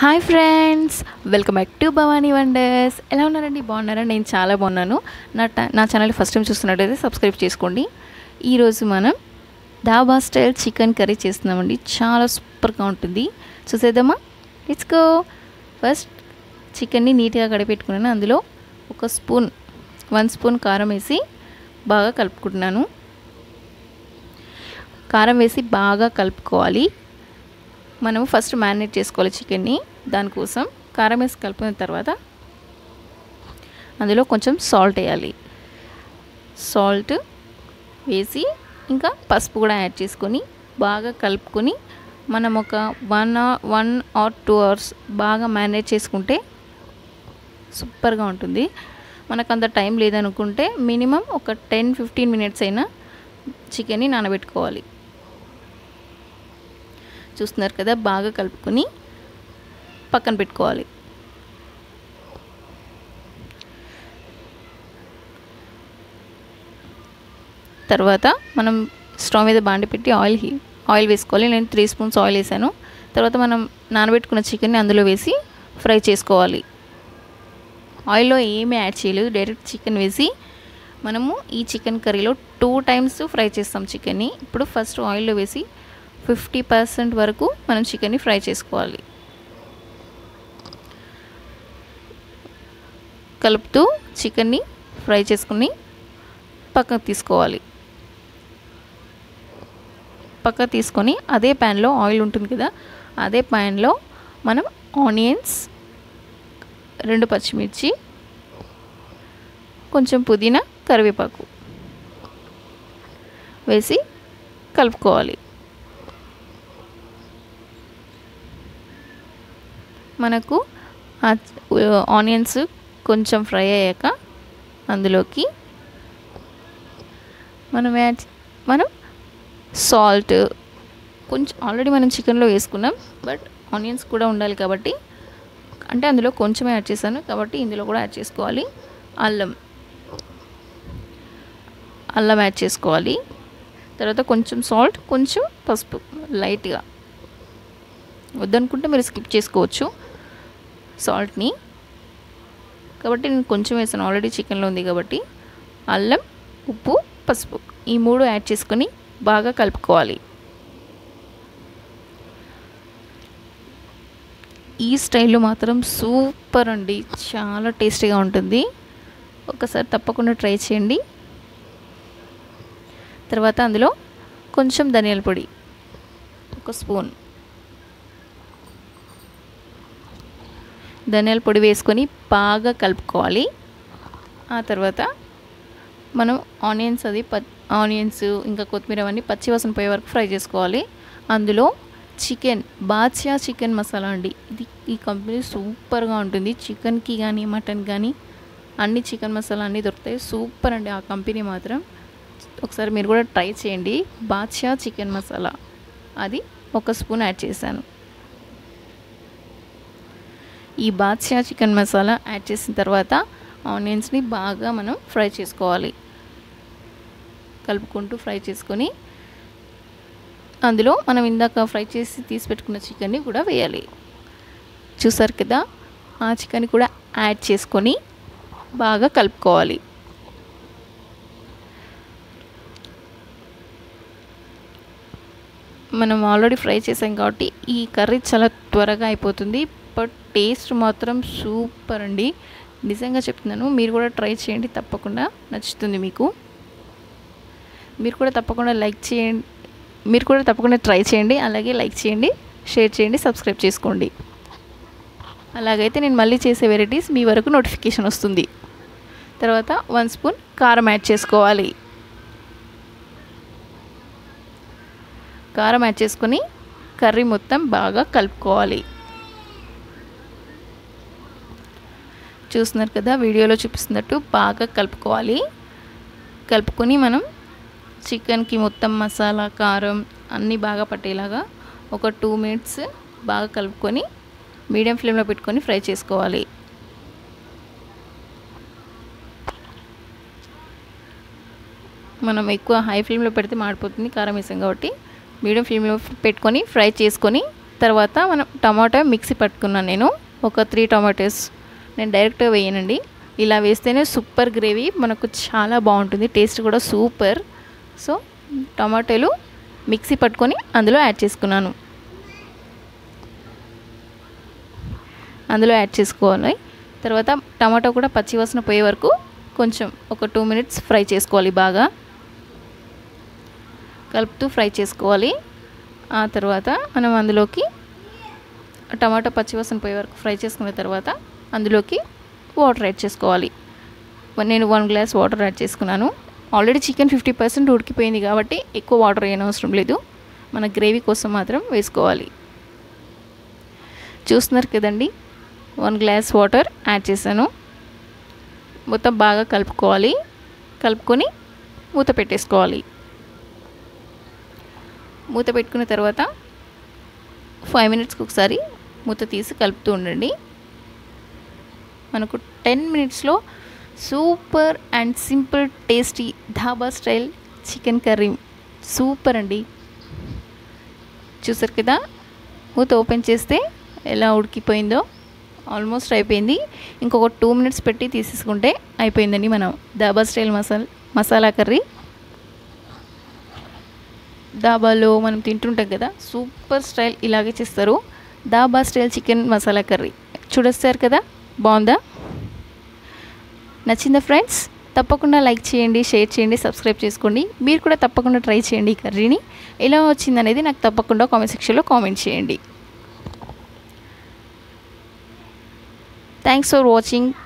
Hi friends, welcome back to Bhavani wonders. ఎలా ఉన్నారండి? బాగున్నారా? నేను చాలా బాగున్నాను. నా ఛానల్ ఫస్ట్ టైం చూస్తున్నట్టయితే సబ్స్క్రైబ్ చేసుకోండి. ఈరోజు మనం ధాబా స్టైల్ చికెన్ కర్రీ చేస్తున్నామండి. చాలా సూపర్గా ఉంటుంది. చూసేద్దామా? Let's go. ఫస్ట్ చికెన్ని నీట్గా కడిపెట్టుకున్నాను. అందులో ఒక స్పూన్ 1 స్పూన్ కారం వేసి బాగా కలుపుకుంటున్నాను. కారం వేసి బాగా కలుపుకోవాలి. మనము ఫస్ట్ మ్యారినేట్ చేసుకోవాలి చికెన్ని. దానికోసం కారం వేసి కలుపుకున్న తర్వాత అందులో కొంచెం సాల్ట్ వేయాలి. సాల్ట్ వేసి ఇంకా పసుపు కూడా యాడ్ చేసుకొని బాగా కలుపుకొని మనం ఒక 1 or 2 hours బాగా మ్యారినేట్ చేసుకుంటే సూపర్గా ఉంటుంది. మనకు అంత టైం లేదనుకుంటే మినిమం ఒక 10-15 minutes అయినా చికెన్ని నానబెట్టుకోవాలి. చూస్తున్నారు కదా, బాగా కలుపుకొని పక్కన పెట్టుకోవాలి. తర్వాత మనం స్టవ్ మీద బాండి పెట్టి ఆయిల్ వేసుకోవాలి. నేను 3 స్పూన్స్ ఆయిల్ వేసాను. తర్వాత మనం నానబెట్టుకున్న చికెన్ని అందులో వేసి ఫ్రై చేసుకోవాలి. ఆయిల్లో ఏమీ యాడ్ చేయలేదు, డైరెక్ట్ చికెన్ వేసి మనము ఈ చికెన్ కర్రీలో 2 times ఫ్రై చేస్తాం చికెన్ని. ఇప్పుడు ఫస్ట్ ఆయిల్లో వేసి 50% వరకు మనం చికెన్ని ఫ్రై చేసుకోవాలి. కలుపుతూ చికెన్ని ఫ్రై చేసుకుని పక్కకు తీసుకోవాలి. పక్కకు తీసుకొని అదే ప్యాన్లో ఆయిల్ ఉంటుంది కదా, అదే ప్యాన్లో మనం ఆనియన్స్, 2 పచ్చిమిర్చి, కొంచెం పుదీనా, కరివేపాకు వేసి కలుపుకోవాలి. మనకు ఆనియన్స్ కొంచెం ఫ్రై అయ్యాక అందులోకి మనం సాల్ట్ కొంచెం ఆల్రెడీ మనం చికెన్లో వేసుకున్నాం, బట్ ఆనియన్స్ కూడా ఉండాలి కాబట్టి అంటే అందులో కొంచెమే యాడ్ చేశాను కాబట్టి ఇందులో కూడా యాడ్ చేసుకోవాలి. అల్లం యాడ్ చేసుకోవాలి. తర్వాత కొంచెం సాల్ట్, కొంచెం పసుపు లైట్గా, వద్దనుకుంటే మీరు స్కిప్ చేసుకోవచ్చు సాల్ట్ని. కాబట్టి నేను కొంచెం వేసాను, ఆల్రెడీ చికెన్లో ఉంది కాబట్టి. అల్లం, ఉప్పు, పసుపు ఈ 3 యాడ్ చేసుకొని బాగా కలుపుకోవాలి. ఈ స్టైల్లో మాత్రం సూపర్ అండి, చాలా టేస్టీగా ఉంటుంది. ఒకసారి తప్పకుండా ట్రై చేయండి. తర్వాత అందులో కొంచెం ధనియాల పొడి 1 స్పూన్ ధనియాల పొడి వేసుకొని బాగా కలుపుకోవాలి. ఆ తర్వాత మనం ఆనియన్స్ ఇంకా కొత్తిమీర అవన్నీ పచ్చి వాసన పోయే వరకు ఫ్రై చేసుకోవాలి. అందులో బాద్షా చికెన్ మసాలా అండి, ఈ కంపెనీ సూపర్గా ఉంటుంది. చికెన్కి కానీ మటన్ కానీ అన్ని చికెన్ మసాలా అన్నీ దొరుకుతాయి. సూపర్ అండి ఆ కంపెనీ మాత్రం. ఒకసారి మీరు కూడా ట్రై చేయండి. బాద్షా చికెన్ మసాలా అది 1 స్పూన్ యాడ్ చేశాను. ఈ బాద్షా చికెన్ మసాలా యాడ్ చేసిన తర్వాత ఆనియన్స్ని బాగా మనం ఫ్రై చేసుకోవాలి. కలుపుకుంటూ ఫ్రై చేసుకొని అందులో మనం ఇందాక ఫ్రై చేసి తీసి పెట్టుకున్న చికెన్ని కూడా వేయాలి. చూసారు కదా, ఆ చికెన్ కూడా యాడ్ చేసుకొని బాగా కలుపుకోవాలి. మనం ఆల్రెడీ ఫ్రై చేసాం కాబట్టి ఈ కర్రీ చాలా త్వరగా అయిపోతుంది, బట్ టేస్ట్ మాత్రం సూపర్ అండి. నిజంగా చెప్తున్నాను, మీరు కూడా ట్రై చేయండి, తప్పకుండా నచ్చుతుంది మీకు. మీరు కూడా తప్పకుండా ట్రై చేయండి. అలాగే లైక్ చేయండి, షేర్ చేయండి, సబ్స్క్రైబ్ చేసుకోండి. అలాగైతే నేను మళ్ళీ చేసే వెరైటీస్ మీ వరకు నోటిఫికేషన్ వస్తుంది. తర్వాత 1 స్పూన్ కారం యాడ్ చేసుకోవాలి. కారం యాడ్ చేసుకొని కర్రీ మొత్తం బాగా కలుపుకోవాలి. చూస్తున్నారు కదా, వీడియోలో చూపిస్తున్నట్టు బాగా కలుపుకోవాలి. కలుపుకొని మనం చికెన్కి మొత్తం మసాలా, కారం అన్నీ బాగా పట్టేలాగా ఒక 2 minutes బాగా కలుపుకొని మీడియం ఫ్లేమ్లో పెట్టుకొని ఫ్రై చేసుకోవాలి. మనం ఎక్కువ హై ఫ్లేమ్లో పెడితే మాడిపోతుంది, కారం వేసాం కాబట్టి మీడియం ఫ్లేమ్లో పెట్టుకొని ఫ్రై చేసుకొని తర్వాత మనం టమాటా మిక్సీ పట్టుకున్నాను నేను ఒక 3 టమాటోస్. నేను డైరెక్ట్గా వేయనండి, ఇలా వేస్తేనే సూపర్ గ్రేవీ మనకు చాలా బాగుంటుంది, టేస్ట్ కూడా సూపర్. సో టమాటాలు మిక్సీ పట్టుకొని అందులో యాడ్ చేసుకున్నాను. అందులో యాడ్ చేసుకోవాలి. తర్వాత టమాటా కూడా పచ్చివాసన పోయే వరకు కొంచెం ఒక 2 మినిట్స్ ఫ్రై చేసుకోవాలి, బాగా కలుపుతూ ఫ్రై చేసుకోవాలి. ఆ తర్వాత మనం అందులోకి టమాటా పచ్చివాసన పోయే వరకు ఫ్రై చేసుకున్న తర్వాత అందులోకి వాటర్ యాడ్ చేసుకోవాలి. నేను 1 గ్లాస్ వాటర్ యాడ్ చేసుకున్నాను. ఆల్రెడీ చికెన్ 50% ఉడికిపోయింది కాబట్టి ఎక్కువ వాటర్ వేయనవసరం లేదు, మన గ్రేవీ కోసం మాత్రం వేసుకోవాలి. చూస్తున్నారు కదండి, 1 గ్లాస్ వాటర్ యాడ్ చేశాను. మొత్తం బాగా కలుపుకోవాలి. కలుపుకొని మూత పెట్టేసుకోవాలి. మూత పెట్టుకున్న తర్వాత 5 మినిట్స్కి ఒకసారి మూత తీసి కలుపుతూ ఉండండి. మనకు 10 మినిట్స్లో super and simple tasty dhaba style chicken curry super అండి. చూసారు కదా, మూత ఓపెన్ చేస్తే ఎలా ఉడికిపోయిందో, ఆల్మోస్ట్ అయిపోయింది. ఇంకొక 2 మినిట్స్ పెట్టి తీసేసుకుంటే అయిపోయిందండి మనం ధాబా స్టైల్ మసాలా కర్రీ. ధాబాలో మనం తింటుంటాం కదా, సూపర్ స్టైల్ ఇలాగే చేస్తారు. Dhaba style chicken masala curry చూడొస్తారు కదా, బాగుందా? నచ్చిందా ఫ్రెండ్స్? తప్పకుండా లైక్ చేయండి, షేర్ చేయండి, సబ్స్క్రైబ్ చేసుకోండి. మీరు కూడా తప్పకుండా ట్రై చేయండి ఈ కర్రీని. ఎలా వచ్చిందనేది నాకు తప్పకుండా కామెంట్ సెక్షన్లో కామెంట్ చేయండి. Thanks for watching.